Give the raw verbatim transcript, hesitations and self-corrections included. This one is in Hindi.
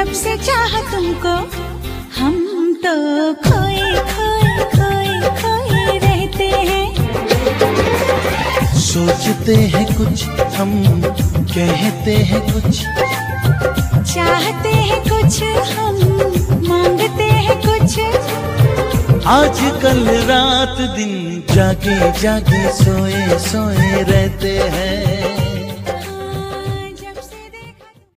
जब से चाहा तुमको हम तो खोए खोए खोए खोए रहते हैं। सोचते हैं कुछ हम, कहते हैं कुछ, चाहते हैं कुछ हम, मांगते हैं कुछ। आजकल रात दिन जागे जागे सोए सोए रहते हैं।